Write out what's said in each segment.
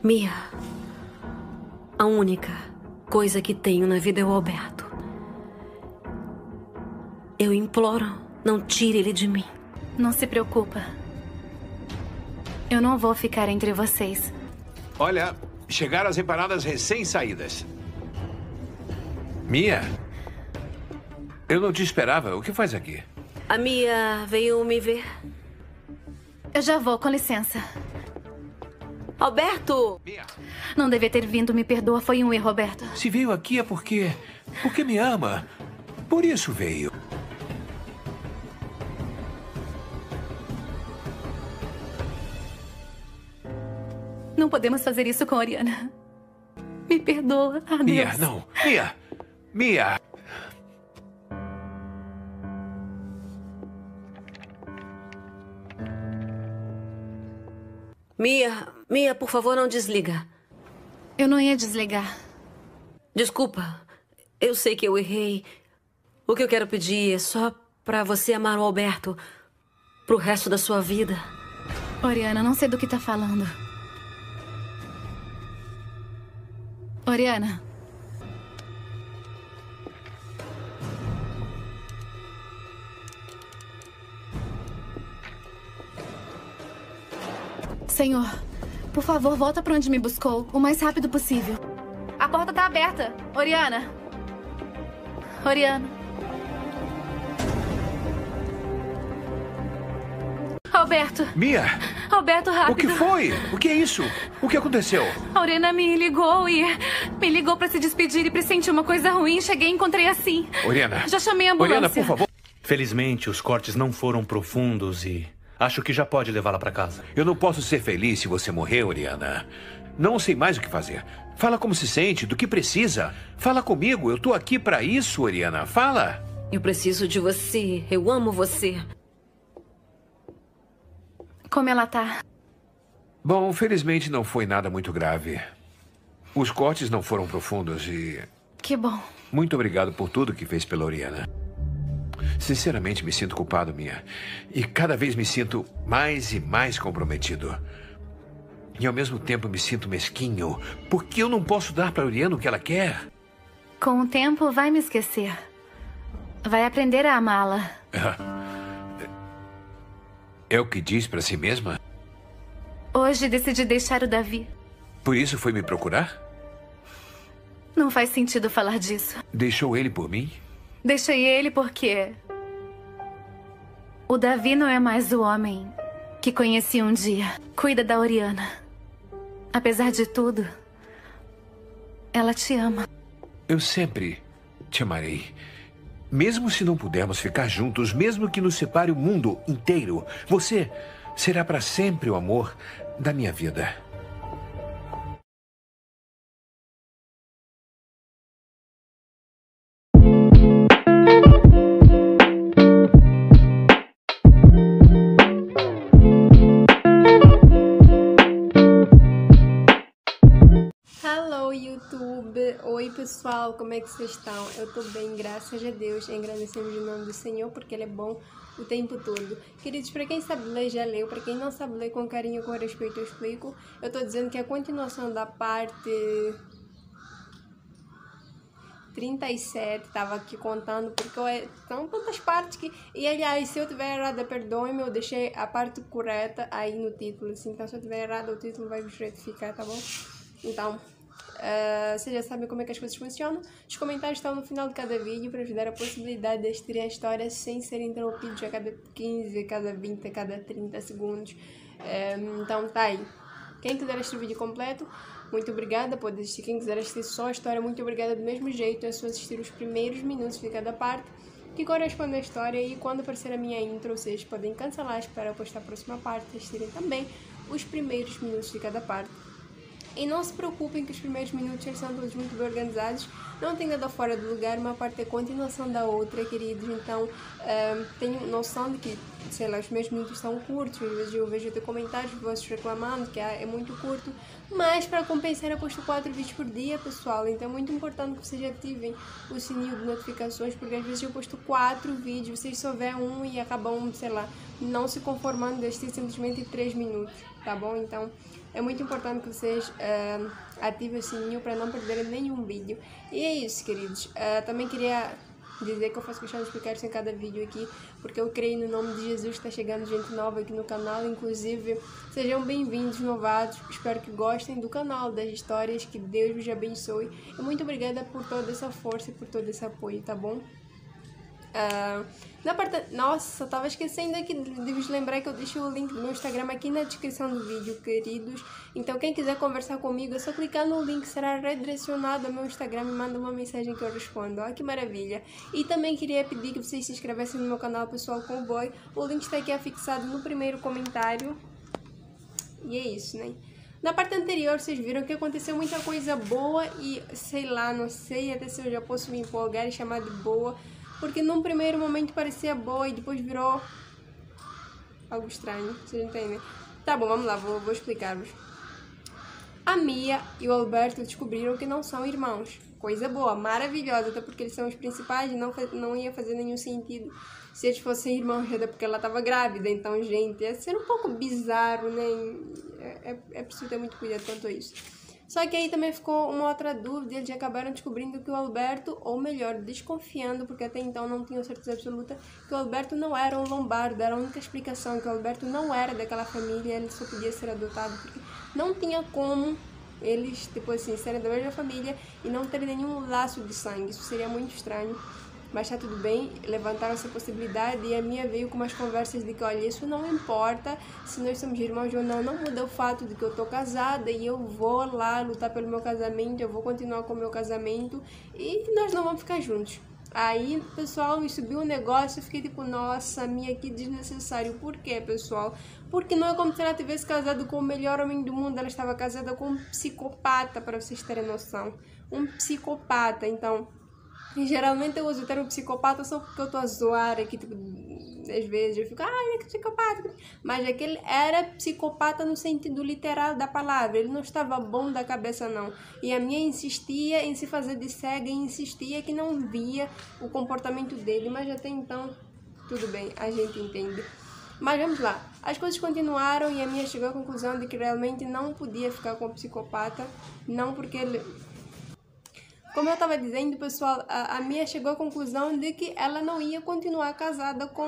Mia, a única coisa que tenho na vida é o Alberto. Eu imploro, não tire ele de mim. Não se preocupa. Eu não vou ficar entre vocês. Olha, chegaram as empanadas recém-saídas. Mia, eu não te esperava. O que faz aqui? A Mia veio me ver. Eu já vou, com licença. Alberto! Mia. Não devia ter vindo, me perdoa. Foi um erro, Alberto. Se veio aqui é porque me ama. Por isso veio. Não podemos fazer isso com a Oriana. Me perdoa. Adeus. Mia, não. Mia! Mia! Mia, por favor, não desliga. Eu não ia desligar. Desculpa, eu sei que eu errei. O que eu quero pedir é só pra você amar o Alberto pro resto da sua vida. Oriana, não sei do que tá falando. Oriana. Senhor, por favor, volta pra onde me buscou o mais rápido possível. A porta tá aberta. Oriana. Oriana. Alberto. Mia! Alberto, rápido. O que foi? O que é isso? O que aconteceu? A Oriana me ligou pra se despedir e pressentir uma coisa ruim. Cheguei e encontrei assim. Oriana. Já chamei a ambulância. Oriana, por favor. Felizmente, os cortes não foram profundos e acho que já pode levá-la para casa. Eu não posso ser feliz se você morrer, Oriana. Não sei mais o que fazer. Fala como se sente, do que precisa. Fala comigo, eu tô aqui pra isso, Oriana. Fala. Eu preciso de você. Eu amo você. Como ela tá? Bom, felizmente não foi nada muito grave. Os cortes não foram profundos e... Que bom. Muito obrigado por tudo que fez pela Oriana. Sinceramente, me sinto culpado, Mia. E cada vez me sinto mais e mais comprometido. E ao mesmo tempo me sinto mesquinho, porque eu não posso dar para a Oriana o que ela quer. Com o tempo, vai me esquecer. Vai aprender a amá-la. É o que diz para si mesma? Hoje decidi deixar o Davi. Por isso foi me procurar? Não faz sentido falar disso. Deixou ele por mim? Deixei ele porque... o Davi não é mais o homem que conheci um dia. Cuida da Oriana. Apesar de tudo, ela te ama. Eu sempre te amarei. Mesmo se não pudermos ficar juntos, mesmo que nos separe o mundo inteiro, você será para sempre o amor da minha vida. Hello, YouTube! Oi, pessoal, como é que vocês estão? Eu tô bem, graças a Deus, e agradecemos o nome do Senhor, porque Ele é bom o tempo todo. Queridos, para quem sabe ler, já leu. Para quem não sabe ler, com carinho, com respeito, eu explico. Eu tô dizendo que é a continuação da parte 37, tava aqui contando, porque são tantas partes que... E, aliás, se eu tiver errada, perdoe-me, eu deixei a parte correta aí no título, assim. Então, se eu tiver errada, o título vai vos retificar, tá bom? Então... vocês já sabem como é que as coisas funcionam. Os comentários estão no final de cada vídeo para ajudar a possibilidade de assistirem a história sem serem interrompidos a cada 15, a cada 20, a cada 30 segundos. Então tá aí. Quem quiser assistir o vídeo completo, muito obrigada. Pode assistir. Quem quiser assistir só a história, muito obrigada do mesmo jeito. É só assistir os primeiros minutos de cada parte que corresponde à história. E quando aparecer a minha intro, vocês podem cancelar, esperar eu postar a próxima parte e assistirem também os primeiros minutos de cada parte. E não se preocupem que os primeiros minutos eles são todos muito bem organizados, não tem nada fora do lugar, uma parte é continuação da outra, queridos. Então, tenho noção de que, sei lá, os meus minutos são curtos, às vezes eu vejo até comentários de vocês reclamando que é muito curto, mas para compensar eu posto 4 vídeos por dia, pessoal, então é muito importante que vocês ativem o sininho de notificações, porque às vezes eu posto 4 vídeos, vocês só vêem um e acabam, sei lá, não se conformando de assistir simplesmente 3 minutos. tá bom? Então é muito importante que vocês ativem o sininho para não perderem nenhum vídeo. E é isso, queridos. Também queria dizer que eu faço questão de explicar isso em cada vídeo aqui, porque eu creio no nome de Jesus que está chegando gente nova aqui no canal. Inclusive, sejam bem-vindos, novatos. Espero que gostem do canal, das histórias, que Deus vos abençoe. E muito obrigada por toda essa força e por todo esse apoio, tá bom? Nossa, tava esquecendo aqui de vos lembrar que eu deixei o link do meu Instagram aqui na descrição do vídeo, queridos. Então quem quiser conversar comigo é só clicar no link, será redirecionado ao meu Instagram e manda uma mensagem que eu respondo. Olha que maravilha. E também queria pedir que vocês se inscrevessem no meu canal Pessoal Cowboy. O link está aqui afixado no primeiro comentário. E é isso, né? Na parte anterior, vocês viram que aconteceu muita coisa boa e, sei lá, não sei até se eu já posso me empolgar e chamar de boa, porque num primeiro momento parecia boa e depois virou algo estranho, vocês entendem? Tá bom, vamos lá, vou explicar-vos. A Mia e o Alberto descobriram que não são irmãos. Coisa boa, maravilhosa, até porque eles são os principais e não ia fazer nenhum sentido se eles fossem irmãos, até porque ela estava grávida. Então, gente, ia ser um pouco bizarro, né? É preciso ter muito cuidado quanto a isso. Só que aí também ficou uma outra dúvida, eles acabaram descobrindo que o Alberto, ou melhor, desconfiando, porque até então não tinham certeza absoluta, que o Alberto não era um lombardo. Era a única explicação, que o Alberto não era daquela família, ele só podia ser adotado, porque não tinha como eles, tipo assim, serem da mesma família e não terem nenhum laço de sangue. Isso seria muito estranho. Mas tá tudo bem, levantaram essa possibilidade e a Mia veio com umas conversas de que, olha, isso não importa se nós somos irmãos ou não muda o fato de que eu tô casada e eu vou lá lutar pelo meu casamento, eu vou continuar com o meu casamento e nós não vamos ficar juntos. Aí, pessoal, me subiu um negócio, eu fiquei tipo, nossa, Mia, que desnecessário. Por quê, pessoal? Porque não é como se ela tivesse casado com o melhor homem do mundo, ela estava casada com um psicopata, para vocês terem noção. Um psicopata, então... Geralmente eu uso o termo psicopata só porque eu tô a zoar aqui, tipo, às vezes eu fico, ele é psicopata. Mas aquele era psicopata no sentido literal da palavra, ele não estava bom da cabeça não. E a minha insistia em se fazer de cega e insistia que não via o comportamento dele, mas até então, tudo bem, a gente entende. Mas vamos lá, as coisas continuaram e a minha chegou à conclusão de que realmente não podia ficar com o psicopata, não porque ele... Como eu estava dizendo, pessoal, a Mia chegou à conclusão de que ela não ia continuar casada com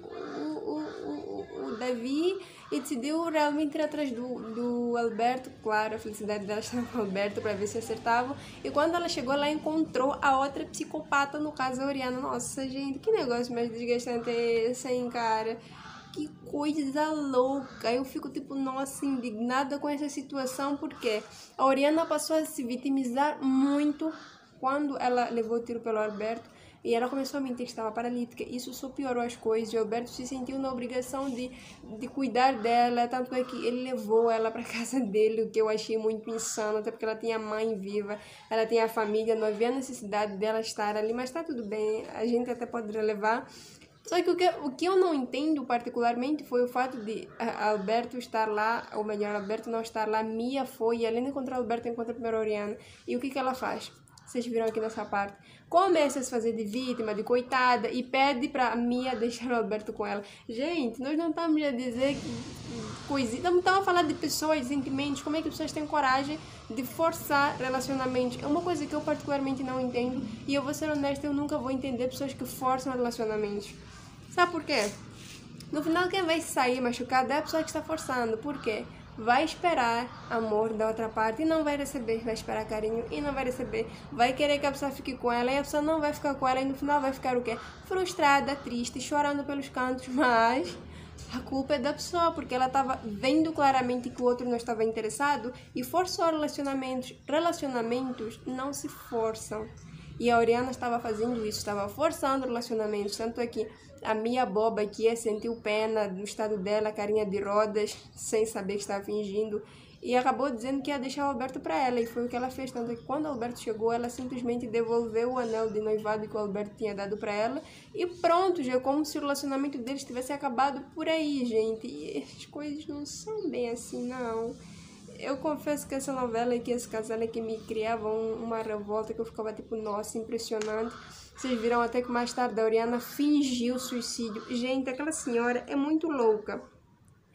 o Davi e decidiu realmente ir atrás do Alberto. Claro, a felicidade dela estava com o Alberto para ver se acertavam. E quando ela chegou, ela encontrou a outra psicopata, no caso a Oriana. Nossa, gente, que negócio mais desgastante é esse, hein, cara? Que coisa louca. Eu fico tipo, nossa, indignada com essa situação, porque a Oriana passou a se vitimizar muito quando ela levou o tiro pelo Alberto e ela começou a mentir que estava paralítica. Isso só piorou as coisas e o Alberto se sentiu na obrigação de cuidar dela, tanto é que ele levou ela para casa dele, o que eu achei muito insano, até porque ela tinha a mãe viva, ela tinha a família, não havia necessidade dela estar ali, mas tá tudo bem, a gente até pode relevar. Só que o que eu não entendo particularmente foi o fato de Alberto estar lá, ou melhor, Alberto não estar lá. Mia foi, e além de encontrar Alberto, encontra primeiro a Oriana. E o que ela faz? Vocês viram aqui nessa parte. Começa a se fazer de vítima, de coitada, e pede pra Mia deixar o Alberto com ela. Gente, nós não estamos a dizer coisas, estamos a falar de pessoas, sentimentos, como é que as pessoas têm coragem de forçar relacionamentos. É uma coisa que eu particularmente não entendo, e eu vou ser honesta, eu nunca vou entender pessoas que forçam relacionamentos. Sabe por quê? No final, quem vai sair machucado é a pessoa que está forçando. Por quê? Vai esperar amor da outra parte e não vai receber. Vai esperar carinho e não vai receber. Vai querer que a pessoa fique com ela e a pessoa não vai ficar com ela. E no final vai ficar o quê? Frustrada, triste, chorando pelos cantos. Mas a culpa é da pessoa, porque ela estava vendo claramente que o outro não estava interessado e forçou relacionamentos. Relacionamentos não se forçam. E a Oriana estava fazendo isso, estava forçando relacionamentos. Tanto é que a Mia boba que sentiu pena do estado dela, carinha de rodas, sem saber que estava fingindo. E acabou dizendo que ia deixar o Alberto para ela. E foi o que ela fez. Tanto é que quando o Alberto chegou, ela simplesmente devolveu o anel de noivado que o Alberto tinha dado para ela. E pronto, já é como se o relacionamento deles tivesse acabado por aí, gente. E as coisas não são bem assim, não. Eu confesso que essa novela aqui, esse casal aqui me criava uma revolta que eu ficava tipo, nossa, impressionante. Vocês viram até que mais tarde a Oriana fingiu suicídio. Gente, aquela senhora é muito louca.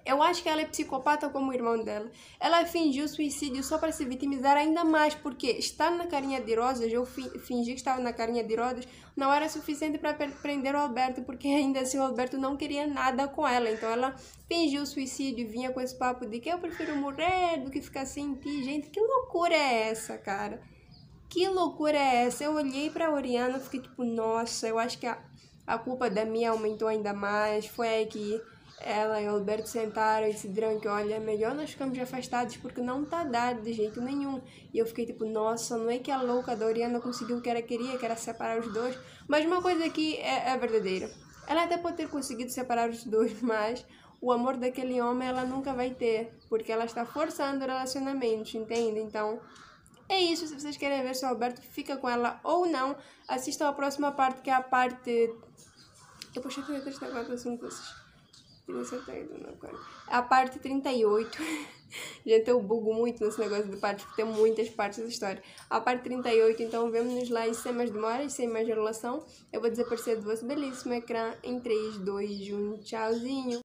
Eu acho que ela é psicopata como o irmão dela. Ela fingiu suicídio só para se vitimizar ainda mais, porque estar na carinha de rosas, eu fingi que estava na carinha de rosas, não era suficiente para prender o Alberto, porque ainda assim o Alberto não queria nada com ela. Então ela fingiu suicídio e vinha com esse papo de que eu prefiro morrer do que ficar sem ti. Gente, que loucura é essa, cara? Que loucura é essa? Eu olhei pra Oriana e fiquei tipo, nossa, eu acho que a culpa da minha aumentou ainda mais. Foi aí que ela e o Alberto sentaram e decidiram que, olha, é melhor nós ficarmos afastados porque não tá dado de jeito nenhum. E eu fiquei tipo, nossa, não é que a louca da Oriana conseguiu o que ela queria, que era separar os dois. Mas uma coisa aqui é verdadeira. Ela até pode ter conseguido separar os dois, mas o amor daquele homem ela nunca vai ter, porque ela está forçando relacionamentos, entende? Então, é isso. Se vocês querem ver se o Alberto fica com ela ou não, assistam a próxima parte, que é a parte... Eu puxei a 34 assuntos. A parte 38. Gente, eu bugo muito nesse negócio de partes, porque tem muitas partes da história. A parte 38, então vemo-nos lá e sem mais demoras, sem mais enrolação. Eu vou desaparecer do vosso belíssimo ecrã em 3, 2, 1, tchauzinho.